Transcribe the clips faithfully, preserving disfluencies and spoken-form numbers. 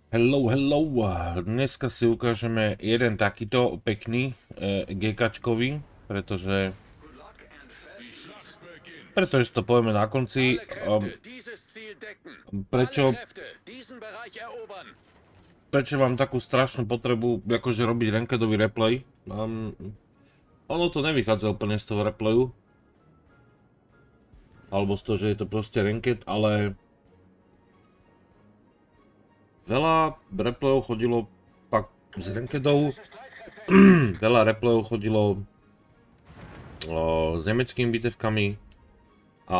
Hello, hello. Dneska si ukážeme jeden takýto pekný e, GKčkový, pretože pretože si to povieme na konci. Um, prečo prečo mám takú strašnú potrebu akože robiť rankedový replay? Um, ono to nevychádza úplne z toho replayu. Alebo z toho, že je to proste ranked, ale veľa replayov chodilo fakt z rankedov. Veľa replayov chodilo o, s nemeckými bitevkami a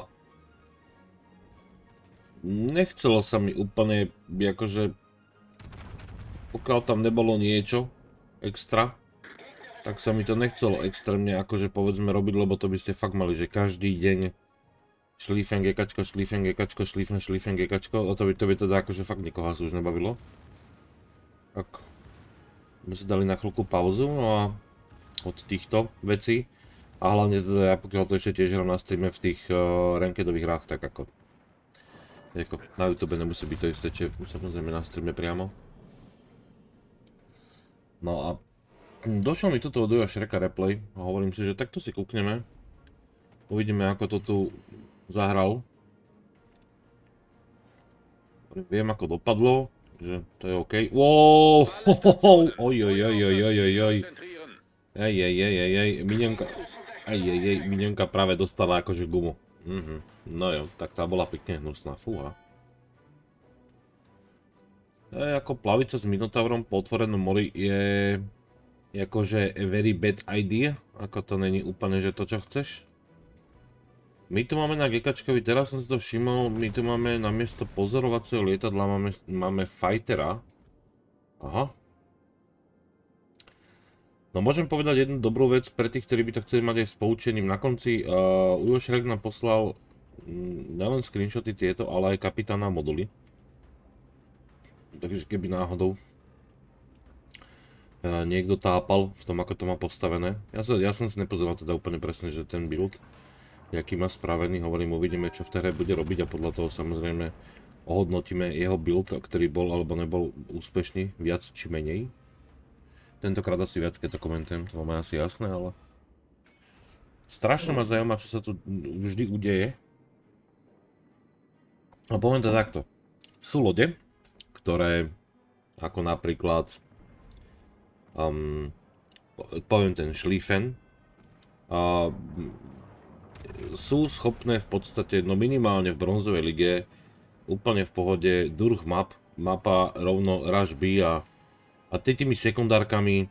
nechcelo sa mi úplne, akože pokiaľ tam nebolo niečo extra, tak sa mi to nechcelo extrémne akože povedzme robiť, lebo to by ste fakt mali, že každý deň šlífen gekačko, šlífen gekačko, šlífen, šlífen gekačko, a to by to by teda akože fakt nikoho asi už nebavilo. Tak sme si dali na chvíľku pauzu, no a od týchto vecí a hlavne teda ja pokiaľ to ešte tiež hrám na streame v tých uh, rankedových hrách, tak ako, ako na YouTube nemusí byť to isté, čo samozrejme na streame priamo. No a došiel mi toto od Uja Shreka replay a hovorím si, že takto si kúkneme. Uvidíme ako to tu zahral. Viem ako dopadlo, že to je OK. Wow, oj, oj, oj, oj, oj, oj, oj. Ej, ej, ej, ej, ej, minionka, ej, ej, ej, minionka práve dostala akože gumu. Mhm, no jo, tak tá bola pekne hnusná, fúha. E, ako plavica s Minotaurom po otvorenom mori je akože a very bad idea, ako to není úplne, že to čo chceš. My tu máme na GKčkovi, teraz som si to všimol, my tu máme namiesto pozorovacieho lietadla máme, máme fightera. Aha. No môžem povedať jednu dobrú vec pre tých, ktorí by to chceli mať aj s poučením na konci. Uh, Ujo Shrek nám poslal mm, nielen screenshoty tieto, ale aj kapitána moduly. Takže keby náhodou uh, niekto tápal v tom, ako to má postavené. Ja, sa, ja som si nepozeral teda úplne presne, že ten build jaký má spravený, hovorím, uvidíme čo v tej hre bude robiť a podľa toho samozrejme ohodnotíme jeho build, ktorý bol alebo nebol úspešný, viac či menej. Tentokrát asi viac, keď to komentujem, to máme asi jasné, ale strašne ma zaujíma, čo sa tu vždy udeje. A poviem to takto, sú lode, ktoré ako napríklad um, poviem ten Schlieffen, uh, sú schopné v podstate, no minimálne v bronzovej lige, úplne v pohode, durch map, mapa rovno rush B a, a ty tými sekundárkami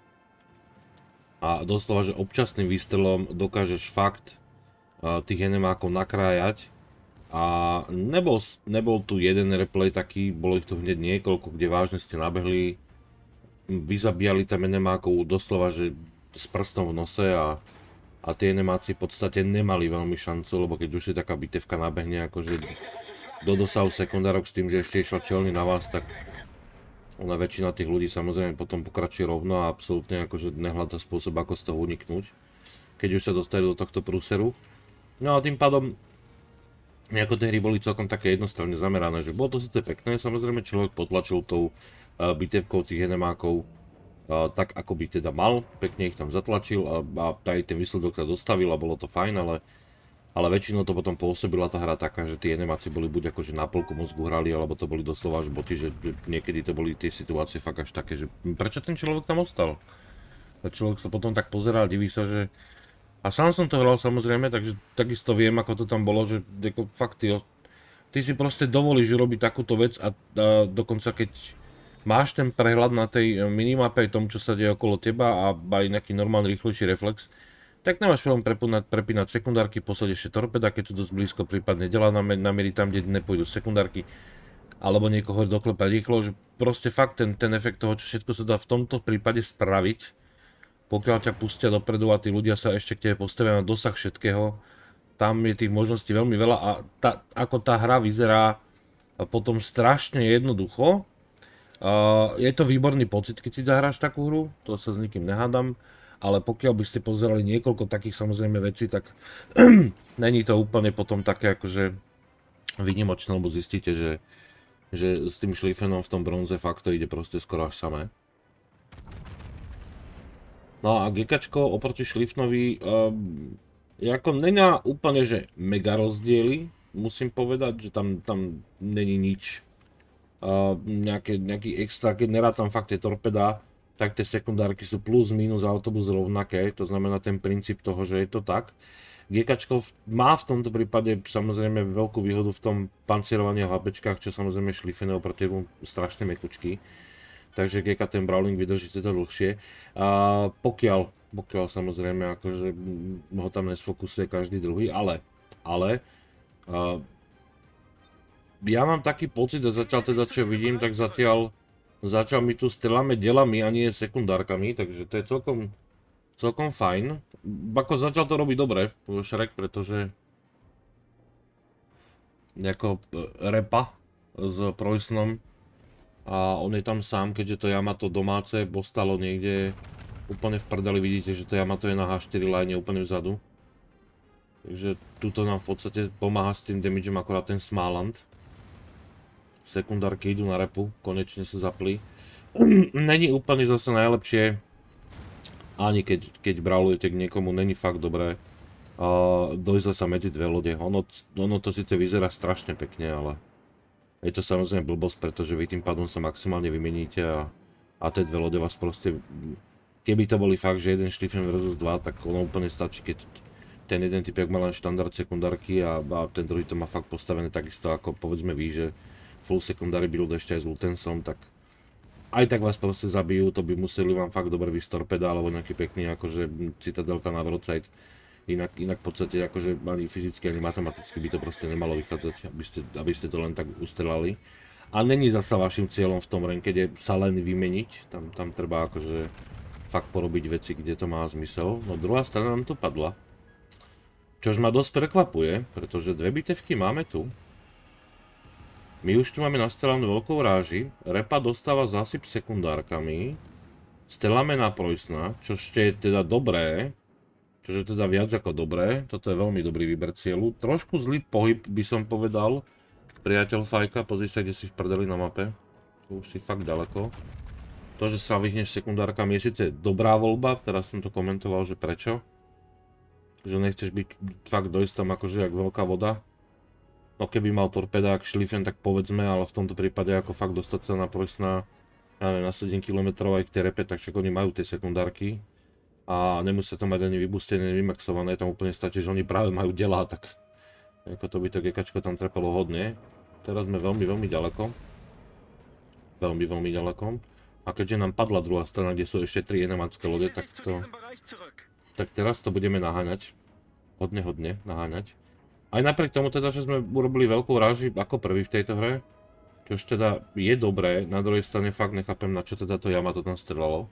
a doslova, že občasným výstrelom dokážeš fakt a, tých enemákov nakrájať a nebol, nebol tu jeden replay taký, bolo ich tu hneď niekoľko, kde vážne ste nabehli, vyzabíjali tam enemákov doslova, že s prstom v nose a A tie enemáci v podstate nemali veľmi šancu, lebo keď už si taká bitevka nabehne akože do dosahu sekundárok s tým, že ešte išla čelný na vás, tak ona väčšina tých ľudí samozrejme potom pokračuje rovno a absolútne akože nehľadá spôsob, ako z toho uniknúť, keď už sa dostali do tohto prúseru. No a tým pádom nejako tie hry boli celkom také jednostranne zamerané, že bolo to síce pekné, samozrejme človek potlačil tou bitevkou tých enemákov Uh, tak ako by teda mal, pekne ich tam zatlačil a, a aj ten výsledok sa dostavil a bolo to fajn, ale, ale väčšinou to potom pôsobila tá hra taká, že tie enemáci boli buď akože na polku mozgu hrali, alebo to boli doslova až boty, že niekedy to boli tie situácie fakt až také, že prečo ten človek tam ostal? A človek sa potom tak pozerá a diví sa, že a sám som to hral samozrejme, takže takisto viem, ako to tam bolo, že ako, fakt ty, ty si proste dovolíš robiť takúto vec a, a dokonca keď máš ten prehľad na tej minimape aj tom, čo sa deje okolo teba a aj nejaký normálny rýchlejší reflex, tak nemáš veľmi prepínať, prepínať sekundárky, poslať ešte torpeda, keď sú dosť blízko, prípadne delá namiery tam, kde nepôjdu sekundárky, alebo niekoho doklepať rýchlo, že proste fakt ten, ten efekt toho, čo všetko sa dá v tomto prípade spraviť, pokiaľ ťa pustia dopredu a tí ľudia sa ešte k tebe postavia na dosah všetkého, tam je tých možností veľmi veľa a tá, ako tá hra vyzerá potom strašne jednoducho. Uh, je to výborný pocit, keď si zahráš takú hru, to sa s nikým nehádam, ale pokiaľ by ste pozerali niekoľko takých samozrejme vecí, tak není to úplne potom také akože výnimočné, lebo zistíte, že že s tým šlifenom v tom bronze fakt to ide proste skoro až samé. No a GKčko oproti šlifnovi um, je ako nená úplne, že mega rozdiely, musím povedať, že tam, tam není nič uh, nejaké, nejaký extra, keď nerátam fakt tie torpedá, tak tie sekundárky sú plus minus autobus rovnaké, to znamená ten princíp toho, že je to tak. GKčko má v tomto prípade samozrejme veľkú výhodu v tom pancierovaní a HPčkách, čo samozrejme šlifené oproti tomu strašne mekučky. Takže G K ten Brawling vydrží teda dlhšie. A pokiaľ, pokiaľ samozrejme akože ho tam nesfokusuje každý druhý, ale, ale a, ja mám taký pocit, a zatiaľ teda čo vidím, tak zatiaľ, zatiaľ my tu strieľame delami a nie sekundárkami, takže to je celkom, celkom fajn. Ako zatiaľ to robí dobre, Shrek, pretože ako repa s Preußnom a on je tam sám, keďže to Yamato domáce ostalo niekde úplne v prdeli, vidíte, že to Yamato je na há štyri line úplne vzadu. Takže tuto nám v podstate pomáha s tým damagem akorát ten Smaland. Sekundárky idú na repu, konečne sa zapli. Není úplne zase najlepšie, ani keď, keď brawlujete k niekomu, není fakt dobré uh, dojsť sa medzi dve lode. Ono, ono to síce vyzerá strašne pekne, ale je to samozrejme blbosť, pretože vy tým pádom sa maximálne vymeníte a, a tie dve lode vás proste... Keby to boli fakt, že jeden šlifen versus dva, tak ono úplne stačí, keď ten jeden typiak má len štandard sekundárky a, a ten druhý to má fakt postavené takisto ako povedzme vy, že full secondary build ešte aj s Lutensom, tak aj tak vás proste zabijú, to by museli vám fakt dobre vysť torpeda alebo nejaký pekný akože citadelka na broadside. Inak, inak v podstate akože ani fyzicky, ani matematicky by to proste nemalo vychádzať, aby ste, aby ste to len tak ustrelali. A není zasa vašim cieľom v tom rankede sa len vymeniť, tam, tam treba akože fakt porobiť veci, kde to má zmysel. No druhá strana nám tu padla. Čož ma dosť prekvapuje, pretože dve bitevky máme tu. My už tu máme nastrielanú veľkou ráži, repa dostáva zásyp sekundárkami, streláme na Preußna, čo ešte je teda dobré, čože teda viac ako dobré, toto je veľmi dobrý výber cieľu. Trošku zlý pohyb by som povedal, priateľ Fajka, pozri sa, kde si v prdeli na mape, tu už si fakt ďaleko. To, že sa vyhneš sekundárkami je síce dobrá voľba, teraz som to komentoval, že prečo. Že nechceš byť fakt dojsť tam akože jak veľká voda. No keby mal torpedák, šlifen, tak povedzme, ale v tomto prípade ako fakt dostať sa na Preußna, ja neviem, na sedem kilometrov aj k tej repe, tak však oni majú tie sekundárky. A nemusia to mať ani vybustené, vymaxované, tam úplne stačí, že oni práve majú delá, tak ako to by to GKčko tam trepalo hodne. Teraz sme veľmi, veľmi ďaleko. Veľmi, veľmi ďaleko. A keďže nám padla druhá strana, kde sú ešte tri enemácké lode, tak to... Tak teraz to budeme naháňať. Hodne, hodne naháňať. Aj napriek tomu teda, že sme urobili veľkú ráži ako prvý v tejto hre, čož teda je dobré, na druhej strane fakt nechápem, na čo teda to Yamato tam strelalo.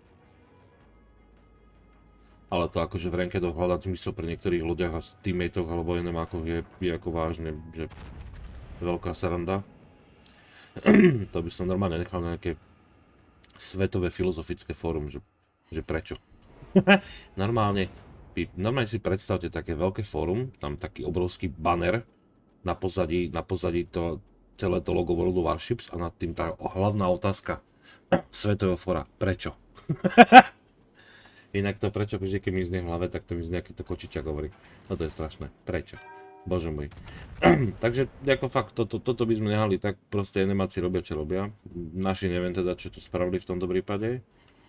Ale to akože v rankedoch hľadať zmysel pri niektorých loďach a teammatoch alebo enemákoch je, je ako vážne, že veľká sranda. To by som normálne nechal na nejaké svetové filozofické fórum, že, že prečo. Normálne. Normálne si predstavte také veľké fórum, tam taký obrovský banner na pozadí, na pozadí to, celé to logo World of Warships a nad tým tá hlavná otázka svetového fóra. Prečo? Inak to prečo, keď mi znie v hlave, tak to mi znie, keď to kočičak hovorí. No to je strašné. Prečo? Bože môj. Takže ako fakt, toto, toto by sme nehali, tak proste animáci robia, čo robia. Naši neviem teda, čo to spravili v tomto prípade.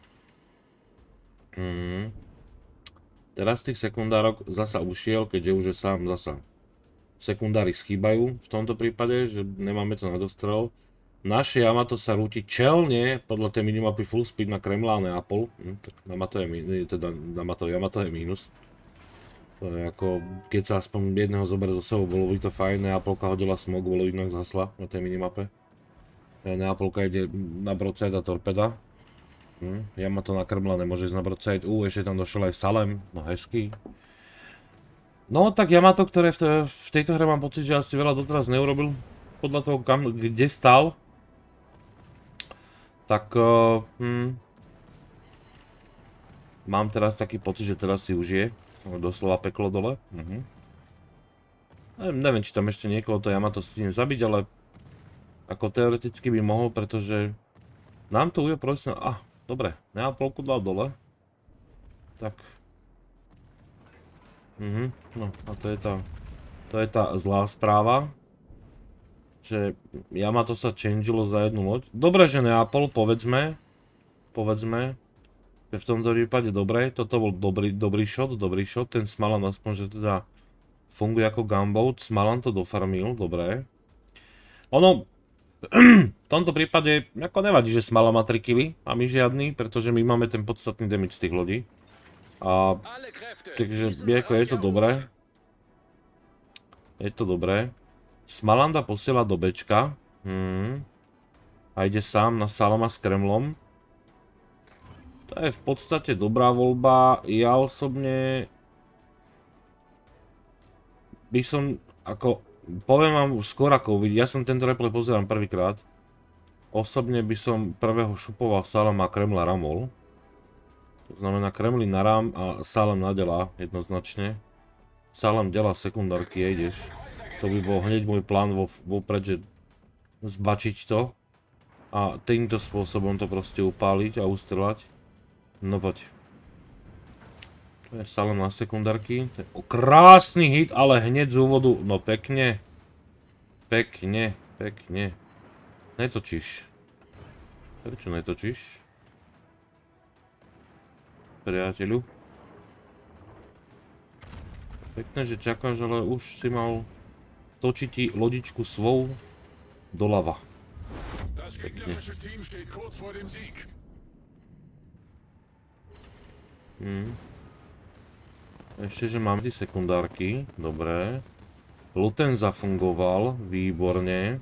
Hmm. Teraz tých sekundárok zasa ušiel, keďže už je sám zasa. Sekundári schýbajú v tomto prípade, že nemáme to na dostrel. Naše Yamato sa rúti čelne podľa tej minimapy full speed na Kremlá a Neapol. Hm, tak Yamato je, teda Yamato, Yamato je mínus. To je ako, keď sa aspoň jedného zoberie zo sebou, bolo by to fajn. Neapolka hodila smog, bolo inak zhasla na tej minimape. Neapolka ide na broadside a torpeda. Hm, Yamato na Kremlá nemôže ísť na broadside. Ú, ešte tam došiel aj Salem, no hezký. No tak Yamato, ktoré v, te, v tejto hre mám pocit, že asi veľa doteraz neurobil. Podľa toho, kam, kde stal. Tak, uh, hm, mám teraz taký pocit, že teraz si užije. Doslova peklo dole. Uh-huh. Neviem, neviem, či tam ešte niekoho to Yamato stihne zabiť, ale Ako teoreticky by mohol, pretože nám to ujde prosím. Ah, dobre, Neapolku dal dole. Tak. Mhm, no a to je tá, to je tá zlá správa. Že Yamato sa changeilo za jednu loď. Dobre, že Neapol, povedzme. Povedzme. V tomto prípade dobre. Toto bol dobrý, dobrý shot, dobrý shot. Ten Smalan aspoň, že teda funguje ako gunboat. Smalan to dofarmil, dobre. Ono, v tomto prípade ako nevadí, že Smalan má tri killy a my žiadny, pretože my máme ten podstatný damage z tých lodí. A takže ako je to dobré. Je to dobré. Smalanda posiela do Bčka. Hmm. A ide sám na Salama s Kremlom. To je v podstate dobrá voľba. Ja osobne by som, ako, poviem vám skôr ako uvidí. Ja som tento replay pozerám prvýkrát. Osobne by som prvého šupoval Salama a Kremla ramol. To znamená Kremlin na ram a Salam na dela jednoznačne. Salam dela sekundárky, ideš. To by bol hneď môj plán vo, vopred, že zbačiť to. A týmto spôsobom to proste upáliť a ustrelať. No poď. To je Salam na sekundárky. To je o, krásny hit, ale hneď z úvodu. No pekne. Pekne, pekne. Netočíš. Prečo netočíš? Priateľu. Pekne, že čakáš, ale už si mal točiť ti lodičku svou doľava. Pekne. Hmm. Ešte, že mám tie sekundárky. Dobre. Luten zafungoval. Výborne.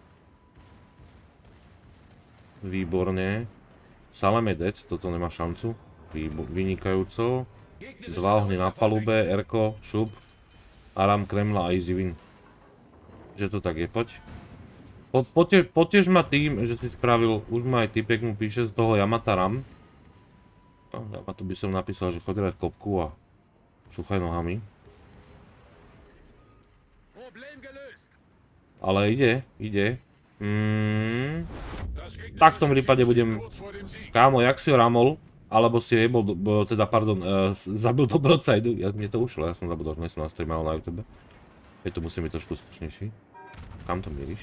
Výborne. Salam je dead, toto nemá šancu. Vynikajúco. Dva ohne na palube, Erko, šup. Aram, Kremla a easy win. Že to tak je, poď. Po, pote, potiež ma tým, že si spravil, už ma aj typek mu píše z toho Yamata Ram. No, Yamato by som napísal, že chodí dať kopku a šúchaj nohami. Ale ide, ide. Mm. Tak v tom prípade budem... Kámo, jak si ho ramol, alebo si jebol, teda pardon, uh, zabil do broadside. Ja, mne to ušlo, ja som zabudol, že nie som na streamal na YouTube. Je to musím byť trošku slušnejší. Kam to mieríš?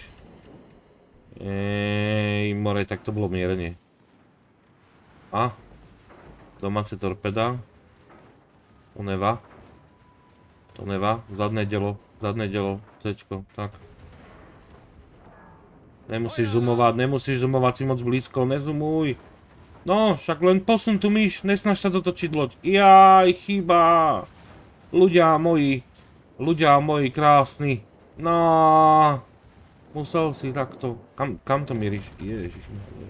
Ej, more, tak to bolo mierenie. A? Domáce torpeda. To neva. To neva. Zadné dielo. Zadné dielo. Cčko. Tak. Nemusíš zoomovať, nemusíš zoomovať si moc blízko. Nezoomuj. No, však len posun tu myš. Nesnaž sa dotočiť loď. Jaj, chyba. Ľudia moji. Ľudia moji krásni. No. Musel si takto. Kam, kam to mieríš? Ježiš.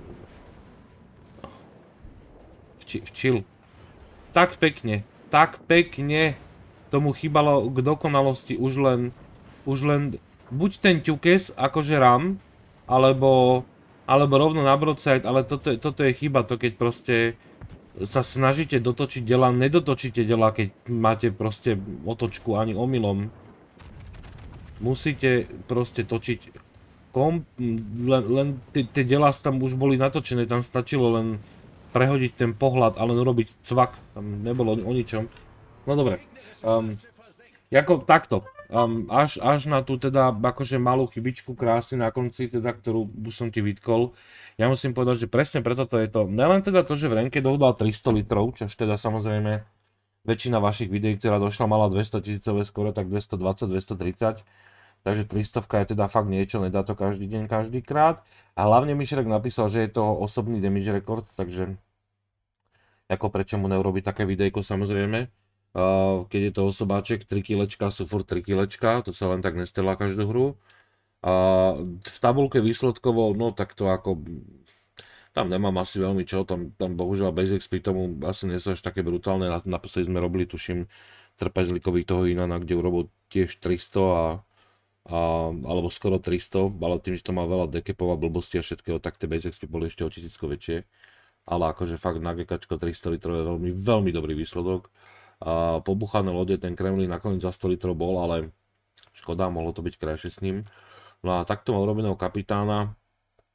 Vči, včil. Tak pekne. Tak pekne. Tomu chýbalo k dokonalosti už len... Už len... Buď ten ťukes, akože ram. Alebo... Alebo rovno na broadside, ale toto, toto je chyba. To keď proste... Sa snažíte dotočiť dela, nedotočíte dela, keď máte proste otočku ani omylom. Musíte proste točiť... Kom, len, len tie delá tam už boli natočené, tam stačilo len prehodiť ten pohľad a len urobiť cvak, tam nebolo o ničom. No dobre, um, ako takto, um, až, až na tú teda akože malú chybičku krásy na konci, teda, ktorú už som ti vytkol, ja musím povedať, že presne preto to je to, nelen teda to, že v ranke dodal tristo litrov, čož teda samozrejme väčšina vašich videí, ktorá došla, mala dvestotisícové skoro, tak dvestodvadsať dvestotridsať. Takže tristovka je teda fakt niečo, nedá to každý deň, každý krát. A hlavne Myšrek napísal, že je to osobný damage record, takže ako prečo mu neurobiť také videjko samozrejme. Uh, keď je to osobáček, tri kilečka sú furt tri kilečka, to sa len tak nestrelá každú hru. Uh, v tabulke výsledkovo, no tak to ako... Tam nemám asi veľmi čo, tam, tam bohužiaľ Basic pri tomu asi nie sú až také brutálne. Naposledy sme robili, tuším, trpezlíkový toho Inana, kde urobil tiež tristo a... A, alebo skoro tristo, ale tým, že to má veľa dekepov a blbosti a všetkého, tak tie basics by boli ešte o tisícko väčšie. Ale akože fakt na GKčko tristo litrov je veľmi, veľmi dobrý výsledok. A pobuchané lode, ten Kremlin nakoniec za sto litrov bol, ale škoda, mohlo to byť krajšie s ním. No a takto má urobeného kapitána.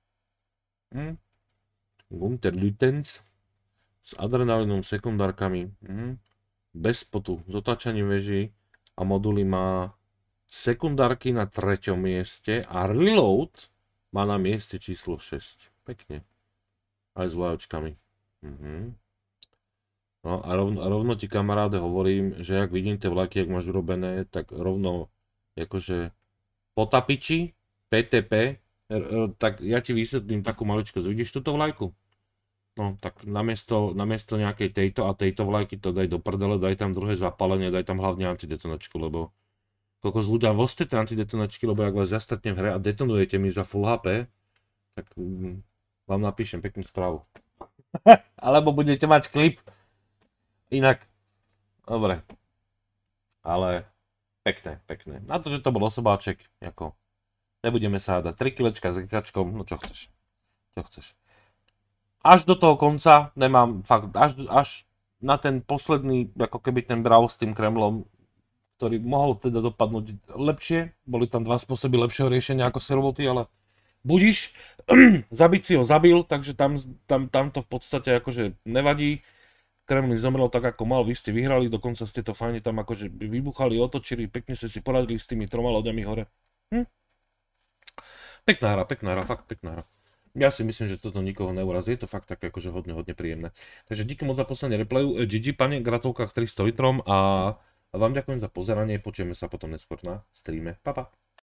Hm. Gunter Lütens s adrenalinom, sekundárkami. Hm. Bez spotu, s otáčaním veží a moduly má sekundárky na treťom mieste a reload má na mieste číslo šesť. Pekne. Aj s vlajočkami. Mhm. No a rovno, rovno ti kamaráde hovorím, že ak vidím tie vlajky, jak máš urobené, tak rovno akože potapiči, pé té pé, tak ja ti vysvetlím takú maličkosť. Vidíš túto vlajku? No, tak namiesto, namiesto nejakej tejto a tejto vlajky to daj do prdele, daj tam druhé zapálenie, daj tam hlavne antidetonačku, lebo koľko z ľudia vostete antidetonačky, lebo ak vás zastatnem v hre a detonujete mi za full há pé, tak um, vám napíšem peknú správu. Alebo budete mať klip. Inak, dobre. Ale pekné, pekné. Na to, že to bol osobáček, ako nebudeme sa hádať. tri kilečka s gekačkom, no čo chceš. Čo chceš. Až do toho konca nemám fakt, až, až na ten posledný, ako keby ten brav s tým Kremlom, ktorý mohol teda dopadnúť lepšie. Boli tam dva spôsoby lepšieho riešenia ako servoty, ale budiš, zabiť si ho zabil, takže tam, tam, tam to v podstate akože nevadí. Kremlin zomrel tak ako mal, vy ste vyhrali, dokonca ste to fajne tam akože vybuchali, otočili, pekne ste si poradili s tými troma loďami hore. Hm? Pekná hra, pekná hra, fakt pekná hra. Ja si myslím, že toto nikoho neurazí, je to fakt také akože hodne, hodne príjemné. Takže díky moc za poslanie replayu, gé gé pane, gratulka k tristo litrom a vám ďakujem za pozeranie, počujeme sa potom neskôr na streame. Pa, pa.